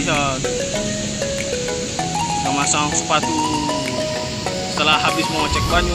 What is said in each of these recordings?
lihat memasang sepatu setelah habis mau cek banyu.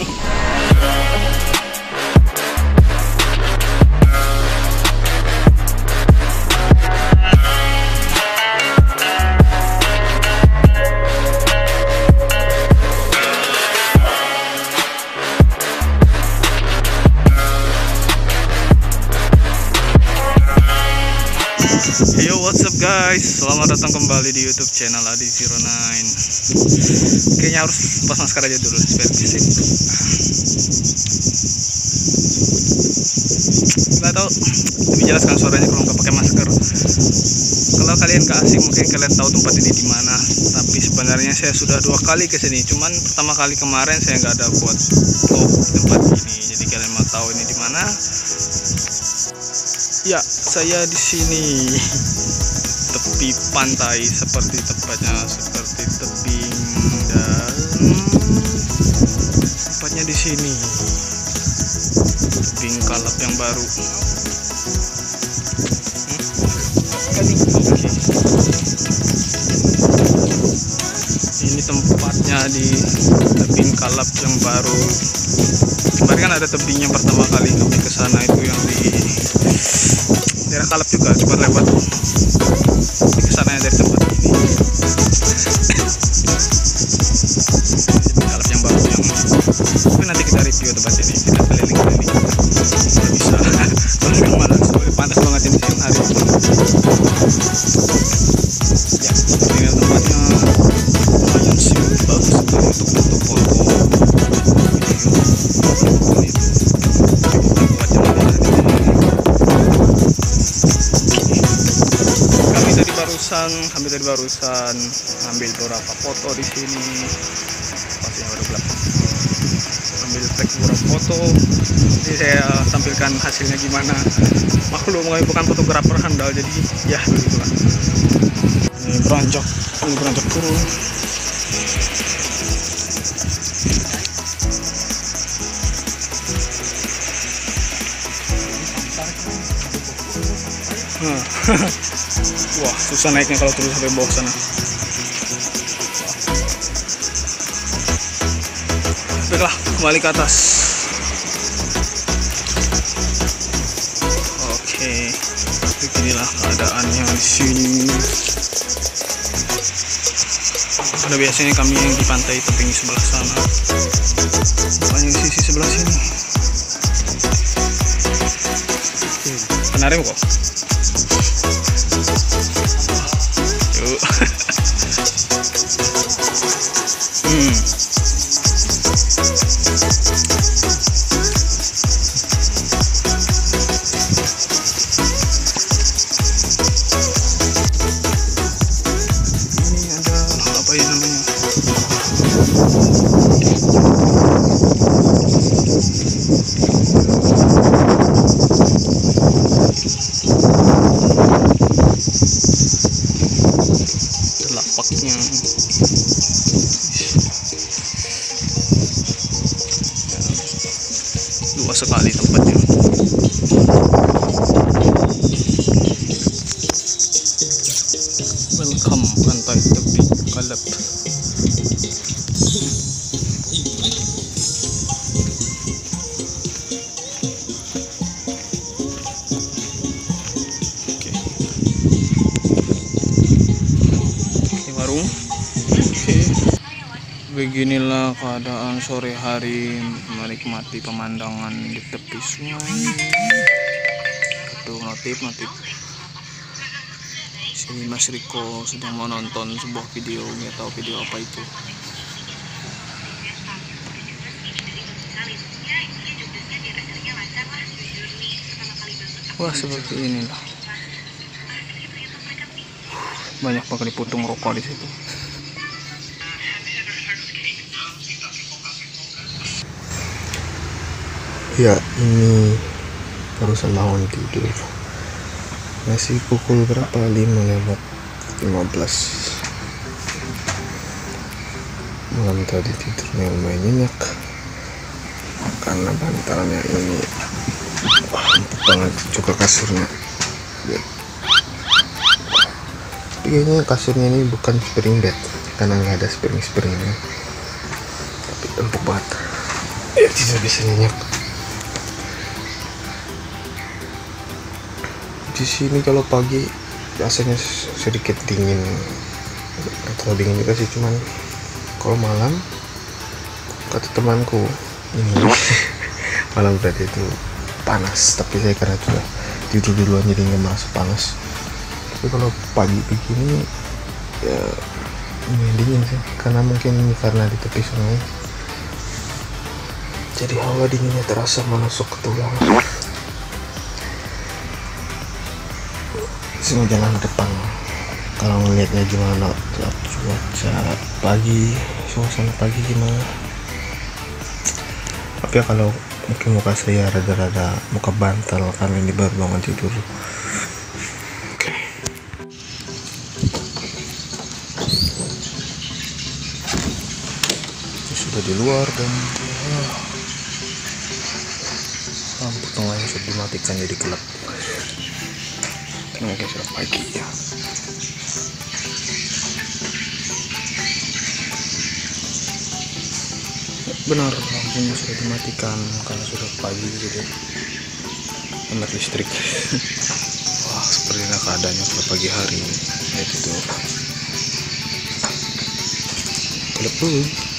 Yo, what's up guys, selamat datang kembali di YouTube channel Adi09. Kayaknya harus lepas masker aja dulu supaya bersih. Nggak tahu lebih jelas kan suaranya kalau nggak pakai masker. Kalau kalian nggak asing mungkin kalian tahu tempat ini di mana. Tapi sebenarnya saya sudah 2 kali ke sini. Cuman pertama kali kemarin saya nggak ada buat vlog tempat ini. Jadi kalian mau tahu ini di mana? Ya, saya di sini tepi pantai seperti tepatnya seperti tebing dan tempatnya di sini tebing Kalap yang baru. Ini tempatnya di tebing Kalap yang baru. Kemarin kan ada tebing yang pertama kali kami ke sana itu yang di daerah Kalap juga, cuma lewat di kesananya dari tempat ini. Kalap yang baru yang tapi nanti kita review tempat ini, kita keliling-keliling. Kita bisa kalau yang malas, soalnya panas banget ini siang hari. Ya, ini tempatnya lumayan sih, bagus untuk foto-foto, kami tadi barusan ambil beberapa foto di sini. Pastinya baru belakang. Ambil beberapa foto. Jadi saya tampilkan hasilnya gimana. Maklum kami bukan fotografer handal, jadi ya begitulah. Ini beranjak turun. Wah, susah naiknya kalau terus sampai bawah sana. Baiklah, kembali ke atas. Oke, beginilah keadaannya di sini. Pada biasanya kami yang di pantai tebing sebelah sana, bukan yang sisi sebelah sini. Penarem kok. Ini ada apa ya namanya? Lapaknya. Luas sekali tempatnya. Welcome pantai tebing Kalap. Oke. Ini warung. Oke. Beginilah keadaan sore hari menikmati pemandangan di tepi sungai. Tuh notif. Sini Mas Riko sedang menonton sebuah video, nggak tahu video apa itu. Wah, seperti inilah. Banyak banget diputung rokok di situ. Ya, ini barusan bangun tidur. Masih pukul berapa? 5:15. Malam tadi tidurnya lumayan nyenyak karena bantalnya ini empuk banget, juga kasurnya. Tapi kayaknya kasurnya ini bukan spring bed karena nggak ada springnya, tapi empuk banget ya, tidak bisa nyenyak. Di sini kalau pagi rasanya sedikit dingin, nggak terlalu dingin juga sih, cuman kalau malam kata temanku ini malam berarti itu panas, tapi saya karena sudah tidur duluan jadi nggak merasa panas. Tapi kalau pagi begini ya ini dingin sih, karena mungkin karena di tepi sungai jadi hawa dinginnya terasa menusuk ke tulang. Sini jalan depan, kalau ngelihatnya gimana cuaca pagi, suasana pagi gimana. Tapi ya kalau mungkin muka saya rada-rada muka bantal karena ini baru bangun tidur. Oke. Ini sudah di luar dan lampu tengahnya sudah dimatikan jadi gelap. Mungkin sudah pagi ya. Benar, lampunya sudah dimatikan karena sudah pagi, jadi hemat listrik. Wah, sepertinya keadaannya pada pagi hari. Itu tuh gelap dulu,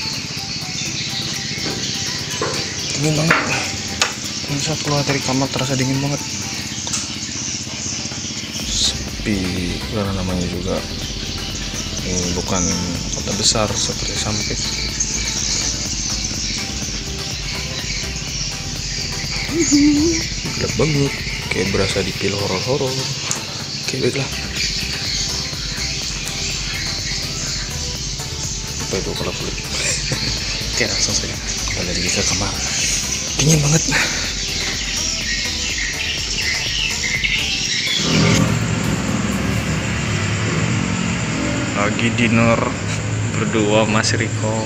dingin banget. Dan saat keluar dari kamar terasa dingin banget. Karena namanya juga ini bukan kota besar seperti Sampit. Gelap banget, kayak berasa di film horor-horor. Oke, baiklah. Apa itu kalau kulit? Oke, langsung saja kembali lagi ke kamar. Dingin banget. Lagi dinner berdua Mas Riko,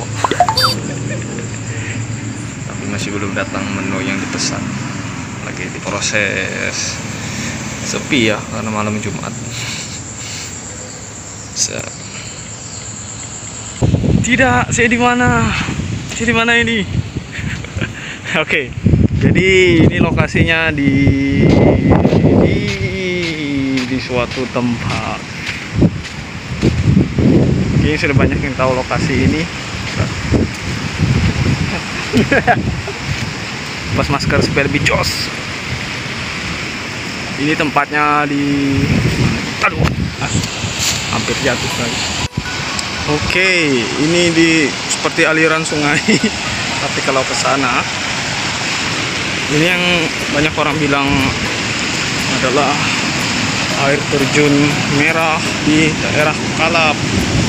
tapi masih belum datang menu yang dipesan, lagi diproses. Sepi ya karena malam Jumat. Tidak, saya di mana? Saya di mana ini? Oke, jadi ini lokasinya di suatu tempat. Ini sudah banyak yang tahu lokasi ini. Pas masker supaya lebih jos. Ini tempatnya di, aduh, hampir jatuh lagi. Oke, ini di seperti aliran sungai. Tapi kalau ke sana, ini yang banyak orang bilang adalah air terjun merah di daerah Kalap.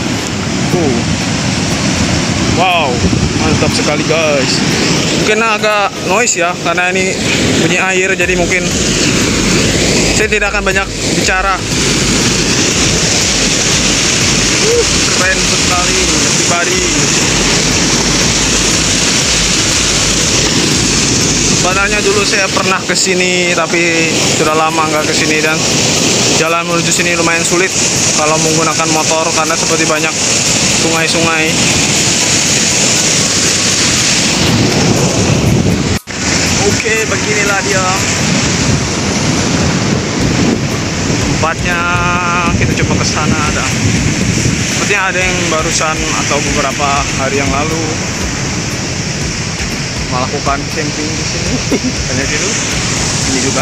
Wow, mantap sekali guys. Mungkin agak noise ya karena ini bunyi air, jadi mungkin saya tidak akan banyak bicara. Keren sekali, everybody. Sebenarnya dulu saya pernah kesini, tapi sudah lama nggak kesini, dan jalan menuju sini lumayan sulit kalau menggunakan motor karena seperti banyak sungai-sungai. Oke, beginilah dia tempatnya. Kita coba ke sana. Sepertinya ada yang barusan atau beberapa hari yang lalu melakukan camping di sini. Hanya dulu, ini juga.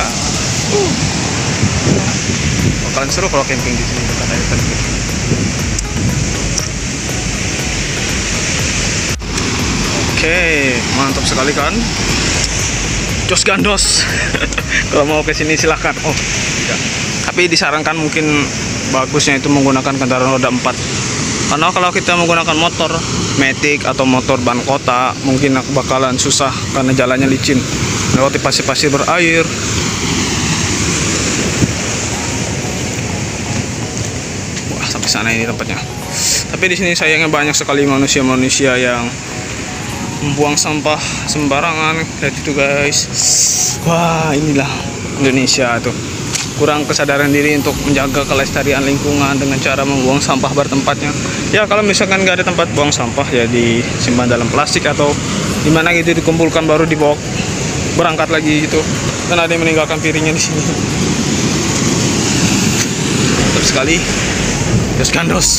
Bakalan seru kalau camping di sini dekat air terjun. Oke, mantap sekali kan? Jos gandos. Kalau mau ke sini silahkan. Oh, tidak. Tapi disarankan mungkin bagusnya itu menggunakan kendaraan roda 4. Karena kalau kita menggunakan motor Matic atau motor ban kota mungkin bakalan susah karena jalannya licin, lewati pasir-pasir berair. Wah, sampai sana ini tempatnya. Tapi di sini sayangnya banyak sekali manusia-manusia yang membuang sampah sembarangan. Lihat itu guys. Wah, inilah Indonesia tuh. kurang kesadaran diri untuk menjaga kelestarian lingkungan dengan cara membuang sampah bertempatnya. Ya kalau misalkan nggak ada tempat buang sampah ya disimpan dalam plastik atau dimana gitu, dikumpulkan baru dibawa berangkat lagi gitu. Dan ada yang meninggalkan piringnya di sini. Mantap sekali. Dos gandos.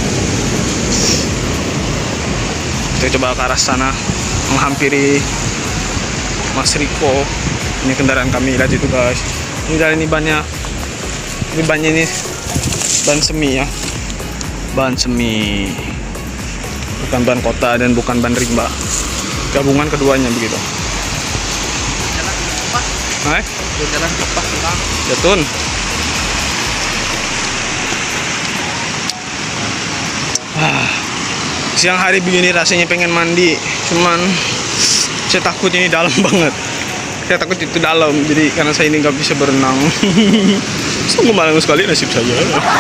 Kita coba ke arah sana menghampiri Mas Riko. Ini kendaraan kami, lihat itu guys. Ini dari ini bannya. Ini bannya ini ban semi ya. Ban semi. Bukan ban kota dan bukan ban rimba. Gabungan keduanya begitu. Jalan lepas jatun. Siang hari begini rasanya pengen mandi, cuman saya takut ini dalam banget. Saya takut itu dalam, jadi karena saya ini nggak bisa berenang. Sungguh malang sekali nasib saya.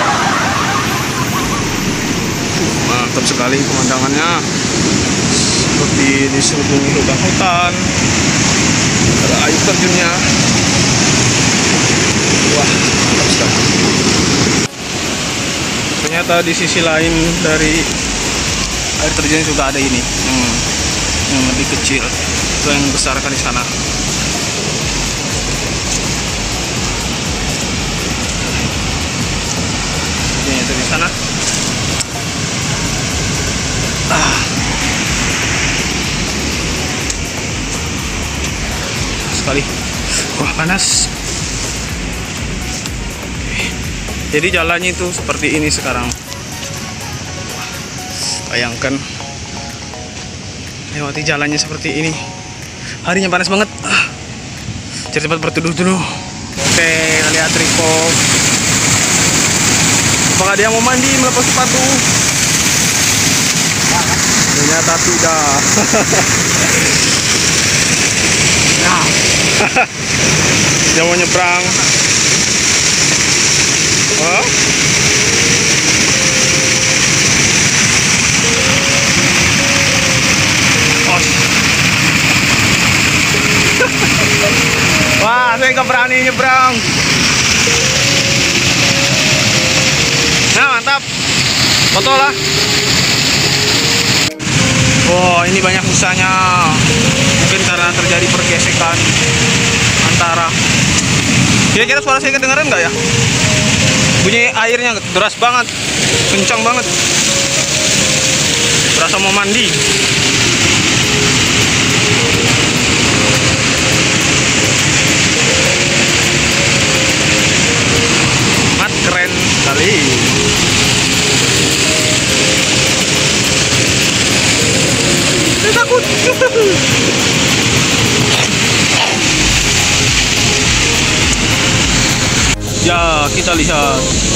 Mantap sekali pemandangannya, seperti diserubungi hutan-hutan. Ada air terjunnya. Wah, mantap sekali. Ternyata di sisi lain dari air terjun juga ada ini yang lebih kecil, itu yang besar kan di sana. Itu di sana. Sekali. Wah, panas. Jadi jalannya itu seperti ini sekarang. Bayangkan lewati jalannya seperti ini. Harinya panas banget. Cepat berteduh-teduh. Oke, kita lihat Riko. Apakah dia mau mandi melepas sepatu? Ternyata tidak. Nah. Dia mau nyebrang. Oh. Wah, saya nggak berani nyebrang. Nah, mantap. Foto lah. Oh, ini banyak usahanya. Mungkin karena terjadi pergesekan antara. Kira-kira suara saya kedengeran nggak ya? Bunyi airnya deras banget, kencang banget. Berasa mau mandi. Keren sekali. Saya takut. Ya, kita lihat.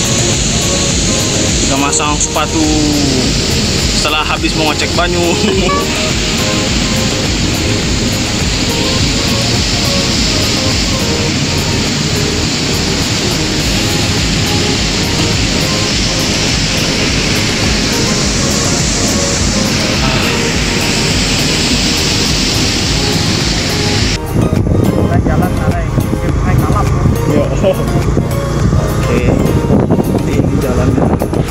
Kita masang sepatu setelah habis mengocek banyu. Oke, ini jalannya.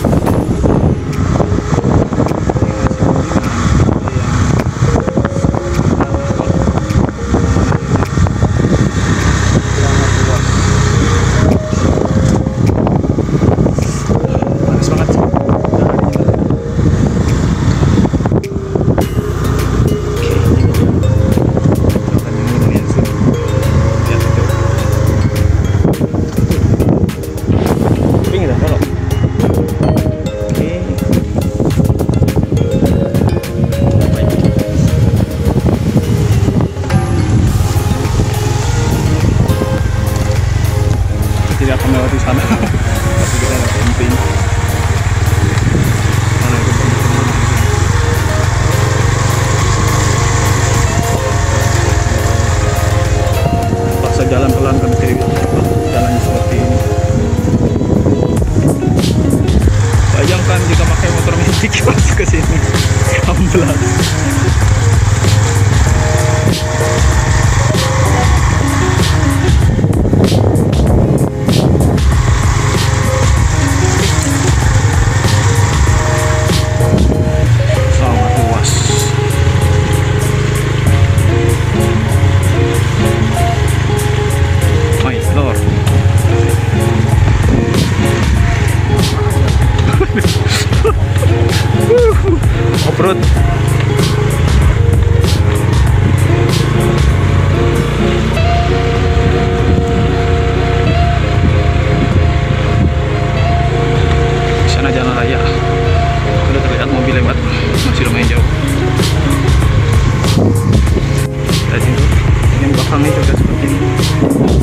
Panas banget. Tidak akan melewati sana, tapi kita nggak penting. Mana itu teman-teman? Paksa jalan pelan kan kiri cepat, jalannya seperti ini. Bayangkan jika pakai motor metik masuk ke sini, amblas. belakangnya juga seperti ini.